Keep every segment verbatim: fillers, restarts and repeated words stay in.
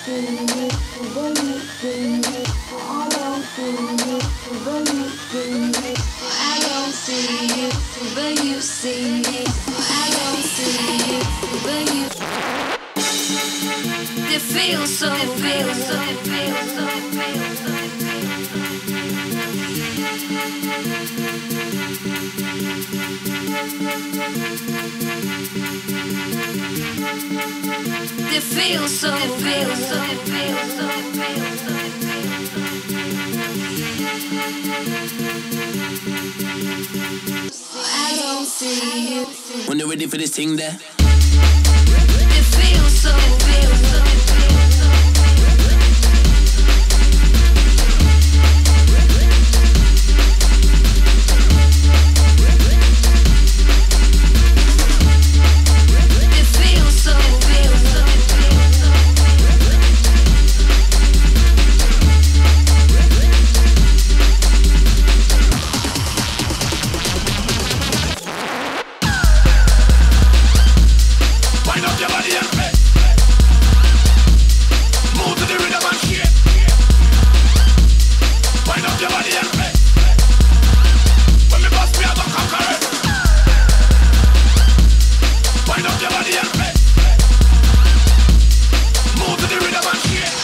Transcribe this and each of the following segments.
When you're ready for this thing there. It feels so, feels so, feels so. It feels so, feels so, feels so. Wind up your body and play. Move to the rhythm and shake. Wind up your body and play. When me bust me, I go conquer it. Wind up your body and play. Move to the rhythm and shake.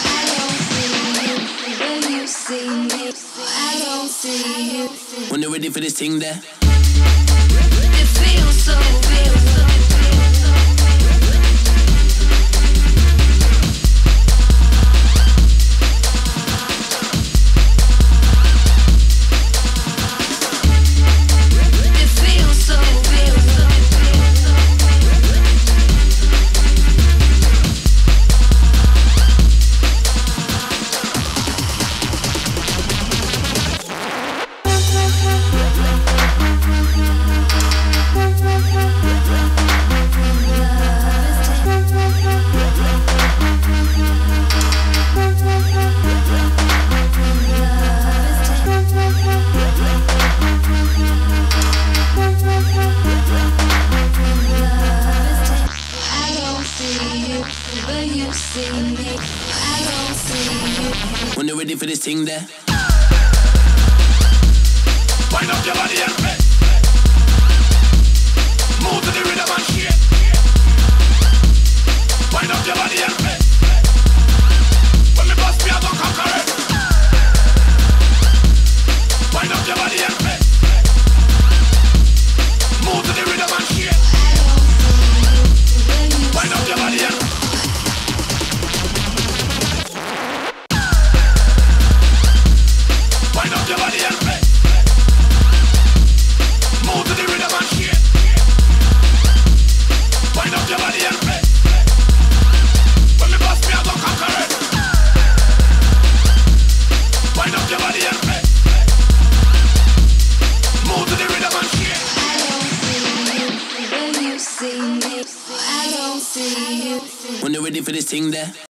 I don't see you when you see me. I don't see you. When you're ready for this thing there. It feels so, feels so. When you're ready for this thing there. Wind up your body and play. Move to the rhythm and shake. Wind up your body and play. When me bust me, I go conquer it. Wind up your body and play. Move to the rhythm and shake. Wind up your body and wind up your body and play. Move to the rhythm and shake. Wind up your body and play. When me bust me, I go conquer it. Wind up your body and play. Move to the rhythm and shake. I don't see you when you see me. I don't see you. When you're ready for this thing there.